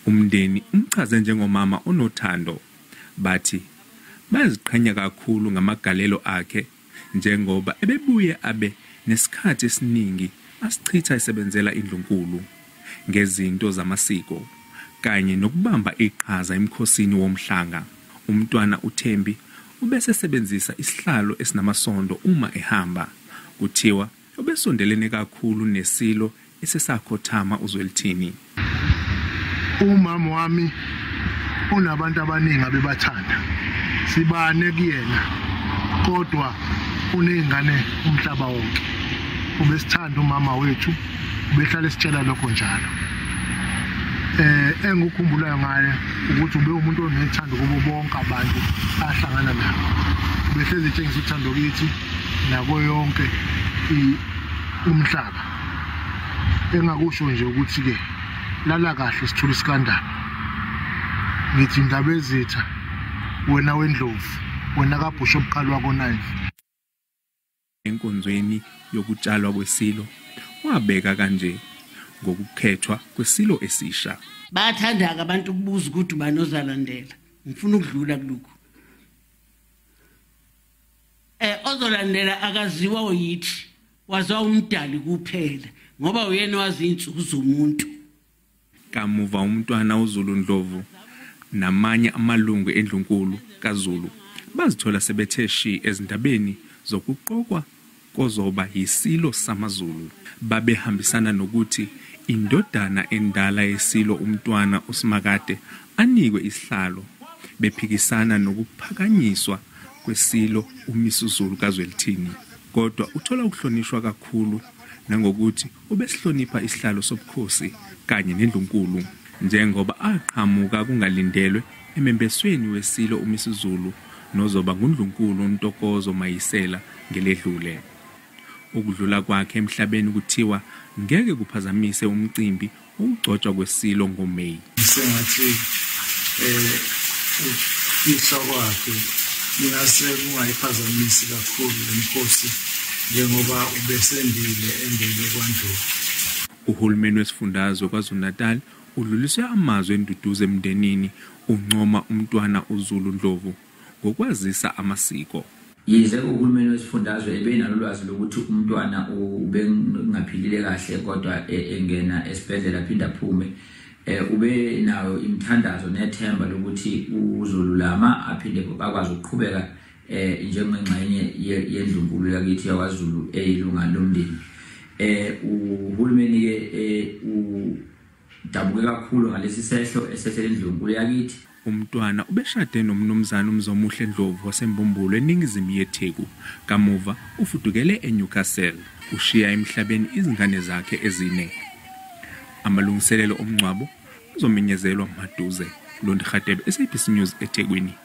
Umndeni umchaze njengomama onothando. Bathi baziqhenya kakhulu ngamagalelo akhe njengoba ebebuye abe nesikhathi esiningi asichitha esebenzela indlunkulu ngezinto zamasiko kanye nokubamba iqhaza emkhosini womhlanga. uMntwana uThembi ubese sebenzisa isihlalo esinamasondo uma ehamba. Kuthiwa ubesondelene kakhulu nesilo esesakhothama uZwelithini. Umama wami unabantu abaningi abebathanda. Sibane kuyena kodwa unengane umhlaba wonke. Ubesithanda umama wethu, ubehlala esitshela lokho njalo. Engikukhumbulayo ngaye ukuthi ube umuntu onethando kubo bonke abantu ahlangana nabo. Behlezi etshengisa uthando kithi nako yonke umhlaba. Engakusho nje ukuthi ke lala kahle sithula isikandana. Ngithi indaba ezitha wena weNdlovu, wena kaBishop Khalwa ko9. Enkonzweni yokutshalwa kwesilo wabeka kanje ngokukhethwa kwesilo esisha. Bathanda abantu ukubuza ukuthi banozalandela. Ngifuna ukudlula kuloko. Ozolandela akaziwa uyithi waziwa umdali kuphela ngoba uyena wazi insuku zomuntu. Kamuva uMntwana uZulu Ndlovu namanye amalungu endlunkulu kaZulu bazithola sebethe shi ezindabeni zokuqokwa kozoba yisilo samaZulu. Babehambisana nokuthi indodana endala yesilo uMntwana uSimakade anikwe isihlalo, bephikisana nokuphakanyiswa kwesilo uMisuzulu kaZwelithini. Kodwa uthola ukuhlonishwa kakhulu nangokuthi ubesihlonipha isihlalo sobukhosi kanye nendlunkulu njengoba aqhamuka kungalindelwe emembesweni wesilo uMisuzulu nozoba ngundlunkulu uNtokozo Mayisela ngeledlule. Ukudlula kwakhe emhlabeni kuthiwa ngeke kuphazamise umcimbi ukugcotshwa kwesilo ngoMeyi. Sengathi ihlawakhe ingase kungayiphazamisi kakhulu lenkosi njengoba ubesendile endele kwaNdlovu. Uhulumeni wesifundazwe kwaZulu-Natal udluliswe amazwi enduduzo emndenini uncoma uMntwana uZulu Ndlovu ngokwazisa amasiko. Yize uhulumeni wesifundazwe ebenalolwazi lokuthi uMntwana ubengaphilile kahle kodwa engena esibhedlela phinda phume, ube nayo imthandazo nethemba lokuthi uzolulama aphinde bakwazi ukuqhubeka njengengxenye yendlunkulu yakithi yakwaZulu eyilunga lomndeni. Uhulumeni ke udabuke kakhulu ngalesi sehlo esesendlunkulu yakithi. uMntwana ubeshade nomnumzana uMzomuhle Ndlovu wasembumbulo eningizimu yeTheku. Kamuva ufudukele eNewcastle, ushiya emhlabeni izingane zakhe ezine. Amalungiselelo omngcwabo uzomenyezelwa maduze. Lo ndihadebe SABC News eThekwini.